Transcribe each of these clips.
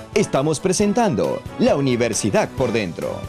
Estamos presentando la Universidad por Dentro.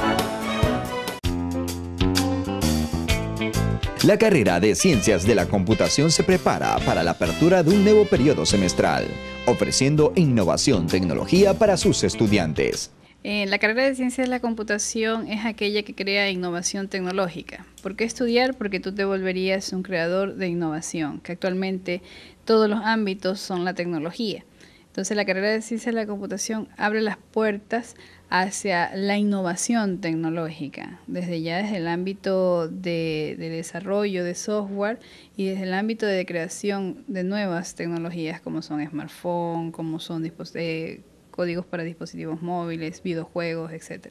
La carrera de Ciencias de la Computación se prepara para la apertura de un nuevo periodo semestral, ofreciendo innovación, tecnología para sus estudiantes. La carrera de Ciencias de la Computación es aquella que crea innovación tecnológica. ¿Por qué estudiar? Porque tú te volverías un creador de innovación, que actualmente todos los ámbitos son la tecnología. Entonces la carrera de Ciencias de la Computación abre las puertas hacia la innovación tecnológica, desde el ámbito de desarrollo de software y desde el ámbito de creación de nuevas tecnologías como son smartphones, como son códigos para dispositivos móviles, videojuegos, etc.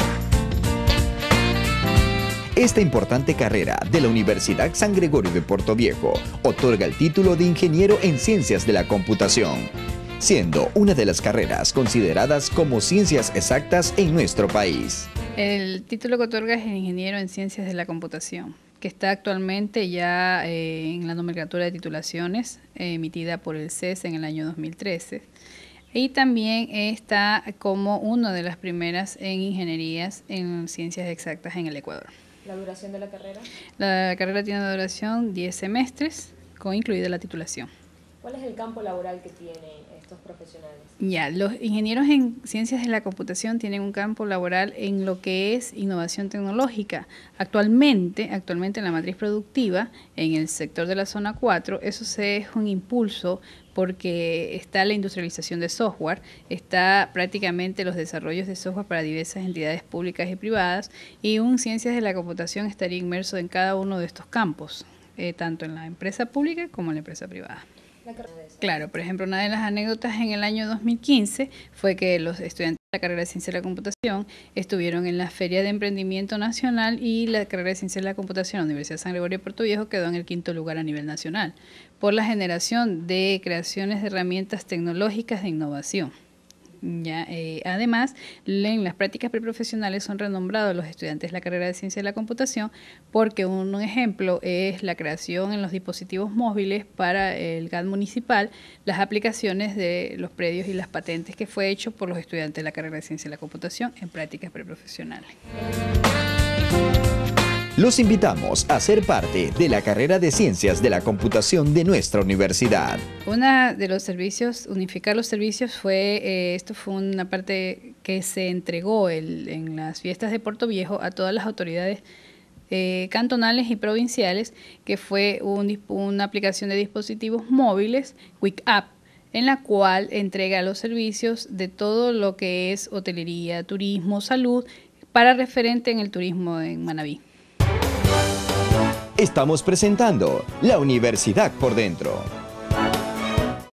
Esta importante carrera de la Universidad San Gregorio de Portoviejo otorga el título de Ingeniero en Ciencias de la Computación, siendo una de las carreras consideradas como ciencias exactas en nuestro país. El título que otorga es el Ingeniero en Ciencias de la Computación, que está actualmente ya en la nomenclatura de titulaciones emitida por el CES en el año 2013. Y también está como una de las primeras en ingenierías en ciencias exactas en el Ecuador. ¿La duración de la carrera? La carrera tiene una duración 10 semestres, con incluida la titulación. ¿Cuál es el campo laboral que tienen estos profesionales? Ya, los ingenieros en ciencias de la computación tienen un campo laboral en lo que es innovación tecnológica. Actualmente en la matriz productiva, en el sector de la zona 4, eso es un impulso porque está la industrialización de software, está prácticamente los desarrollos de software para diversas entidades públicas y privadas, y un ciencias de la computación estaría inmerso en cada uno de estos campos, tanto en la empresa pública como en la empresa privada. Claro, por ejemplo, una de las anécdotas en el año 2015 fue que los estudiantes de la carrera de Ciencia de la Computación estuvieron en la Feria de Emprendimiento Nacional y la carrera de Ciencia de la Computación en la Universidad de San Gregorio de Portoviejo quedó en el 5º lugar a nivel nacional por la generación de creaciones de herramientas tecnológicas de innovación. Además, en las prácticas preprofesionales son renombrados los estudiantes de la carrera de Ciencia de la Computación porque un ejemplo es la creación en los dispositivos móviles para el GAD municipal, las aplicaciones de los predios y las patentes que fue hecho por los estudiantes de la carrera de Ciencia de la Computación en prácticas preprofesionales. Los invitamos a ser parte de la carrera de Ciencias de la Computación de nuestra universidad. Uno de los servicios, unificar los servicios, esto fue una parte que se entregó en las fiestas de Portoviejo a todas las autoridades cantonales y provinciales, que fue una aplicación de dispositivos móviles, Quick App, en la cual entrega los servicios de todo lo que es hotelería, turismo, salud, para referente en el turismo en Manabí. Estamos presentando la Universidad por Dentro.